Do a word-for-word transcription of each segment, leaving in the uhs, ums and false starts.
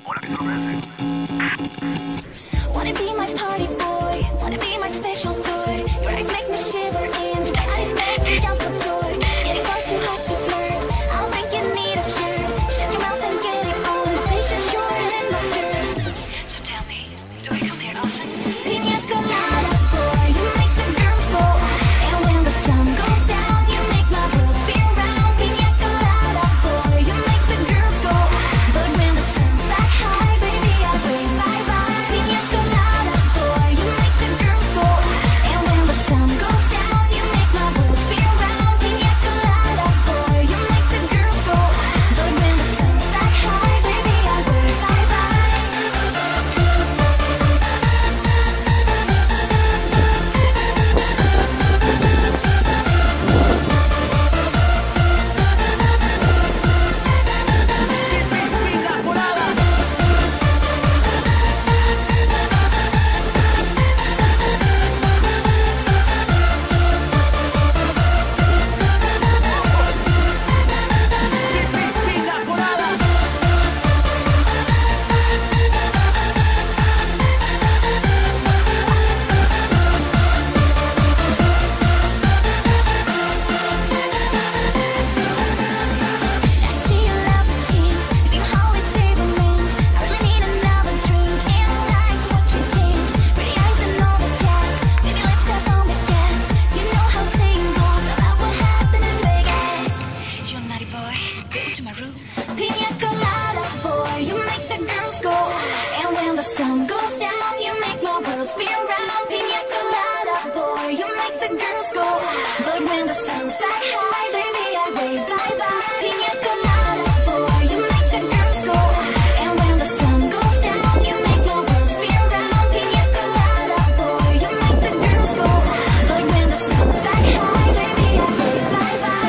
Wanna be my party boy, wanna be my special toy. Your eyes make me shiver and your body makes me jump for joy. Getting far too hot to flirt, I don't think you need a shirt. Shut your mouth and get it on, my face is shorter than my skirt. So tell me, do we come here often? Pina colada boy, you make the girls go. And when the sun goes down, you make my world spin round. Pina colada boy, you make the girls go. But when the sun's back high, baby, I wave bye bye. Pina colada boy, you make the girls go. And when the sun goes down, you make my world spin round. Pina colada boy, you make the girls go. But when the sun's back high, baby, I wave bye bye. I see you love the chance to be holiday romance. I really need another drink and I like to watch you dance. Pretty eyes and all the jazz, baby let's step on the gas. You know how saying goes about what happened in Vegas. You naughty boy, go to my room. Pina colada boy, you make the girls go. And when the sun goes down, you make my world spin round. Pina colada boy, you make the girls go. But when the sun's back high, baby I wave bye bye. Pina colada boy, you make the girls go. And when the sun goes down, you make my world spin round. Pina colada boy, you make the girls go. But when the sun's back high, baby I wave bye bye.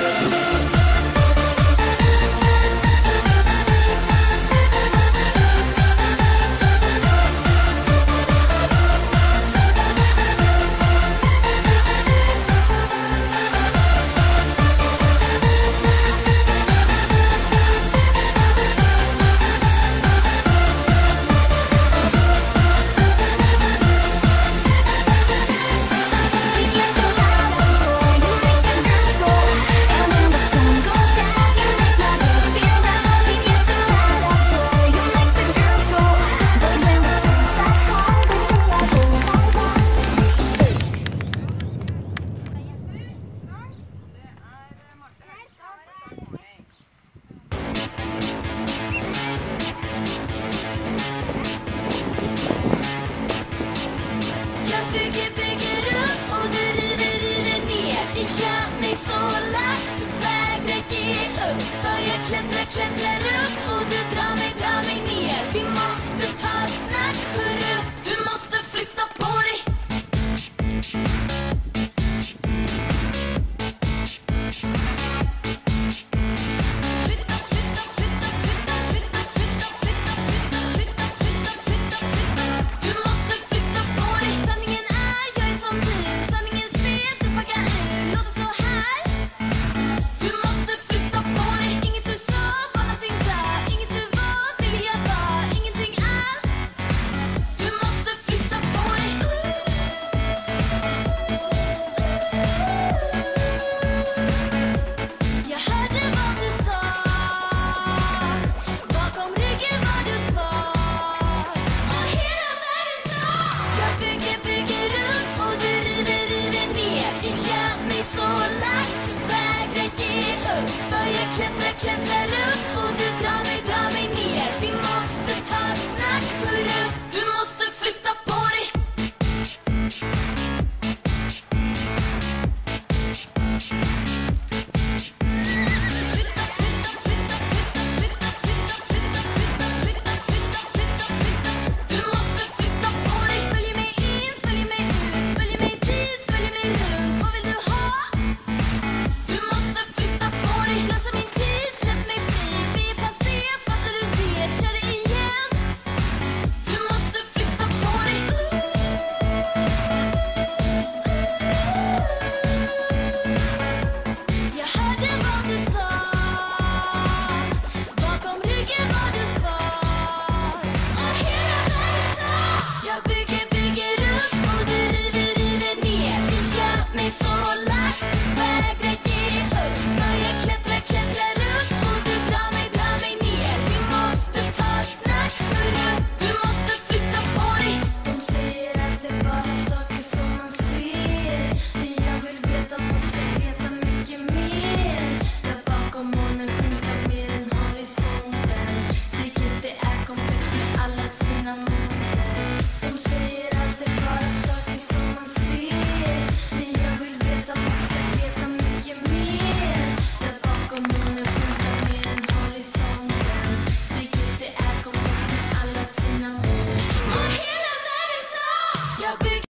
Pina colada boy, you make the girls go. And when the sun goes down, you make my world spin round. Pina colada boy, you make the girls go. But when the sun's back high, baby I wave bye bye. Jag bygger, bygger upp och du river, river ner. Du gör mig så lack, du vägrar ge upp. För jag klättrar, klättrar upp.